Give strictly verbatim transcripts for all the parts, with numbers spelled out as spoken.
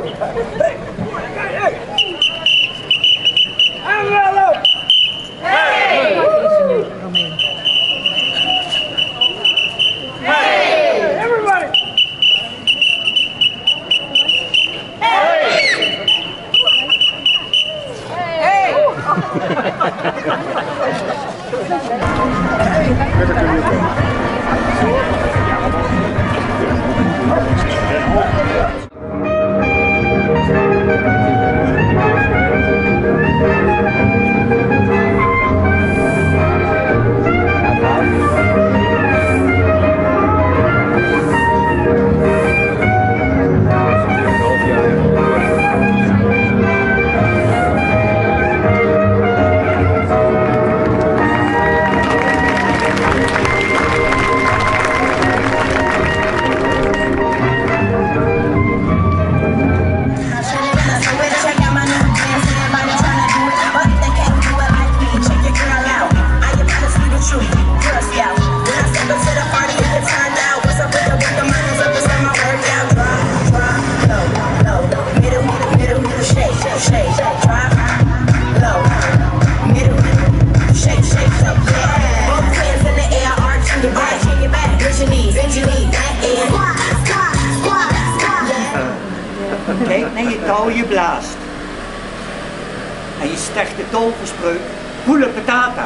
Kijk naar je touw, je blaast. En je stegt de toverspreuk, Hula Patata.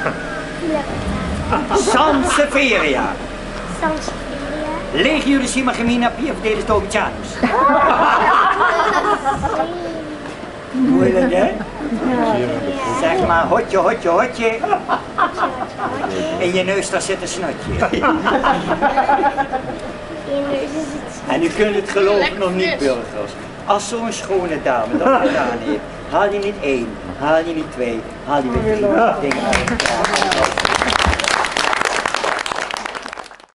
Sanseveria. Sanseveria. Legio de Sima Gemina Pia Fidelis Tobitianus. Hoe je dat, hè? Zeg maar hotje, hotje, hotje. In je neus daar zit een snotje. En u kunt het geloven nog niet, burgers. Als zo'n schone dame dat gedaan heeft, haal je niet één, haal je niet twee, haal je weer drie dingen uit elkaar.